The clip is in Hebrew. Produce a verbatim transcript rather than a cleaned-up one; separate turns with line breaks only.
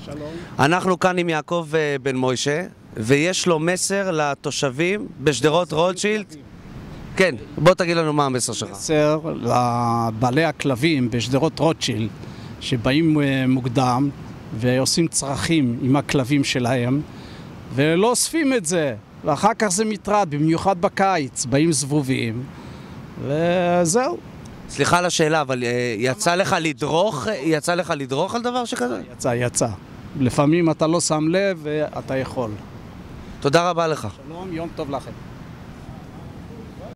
שלום.
אנחנו כאן עם יעקב בן מוישה, ויש לו מסר לתושבים בשדרות רוטשילד. כן, בוא תגיד לנו מה המסר שלך.
מסר לבעלי הכלבים בשדרות רוטשילד, שבאים מוקדם ועושים צרכים עם הכלבים שלהם, ולא אוספים את זה, ואחר כך זה מטרד, במיוחד בקיץ, באים זבובים, וזהו.
סליחה על השאלה, אבל יצא לך לדרוך, יצא לך לדרוך על דבר שכזה?
יצא, יצא. לפעמים אתה לא שם לב ואתה יכול.
תודה רבה לך.
שלום, יום טוב לכם.